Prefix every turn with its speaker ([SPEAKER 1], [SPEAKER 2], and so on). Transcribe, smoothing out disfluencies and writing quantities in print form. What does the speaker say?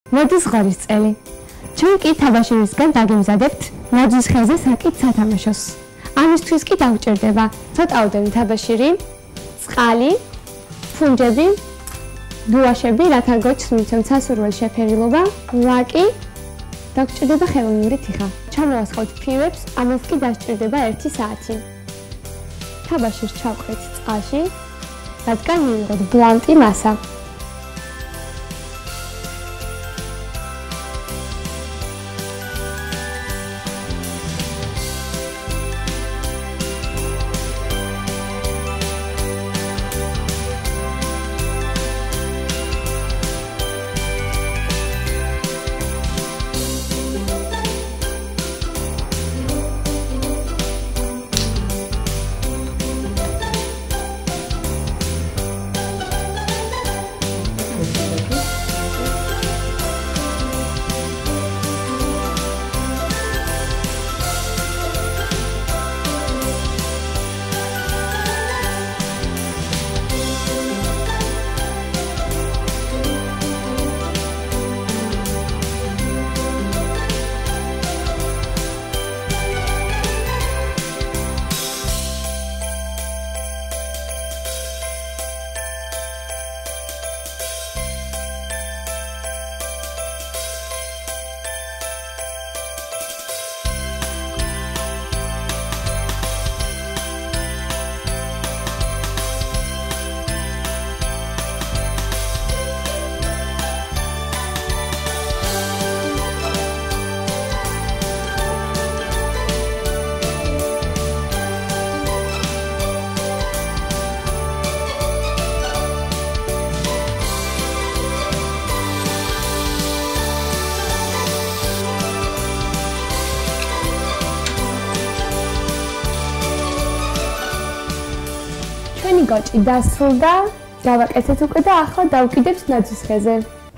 [SPEAKER 1] მოდის ღორის წელი. ჩვენ კი თაბაშირისგან დაგემზადებთ ნაძვის ხეზე საკით სათამაშოს. ამისთვის კი დაგვჭირდება ცოტაოდენი თაბაშირი, წყალი, ფუნჯები, დუაშები, რათა გოჩნოთ სასურველ შეფერილობა, ლაკი, დაგვჭირდება ხელოვნური თიხა. ჩამოვასხავთ ფირვებს, ამას კი დასჭირდება 1 საათი. თაბაშირს ჩავყრით წყალში, რადგან მივიღოთ ბლანტი მასა. გოჭი დასრულდა, გავაკეთეთ უკვე და ახლა დავკიდებთ ნაძვის ხეზე.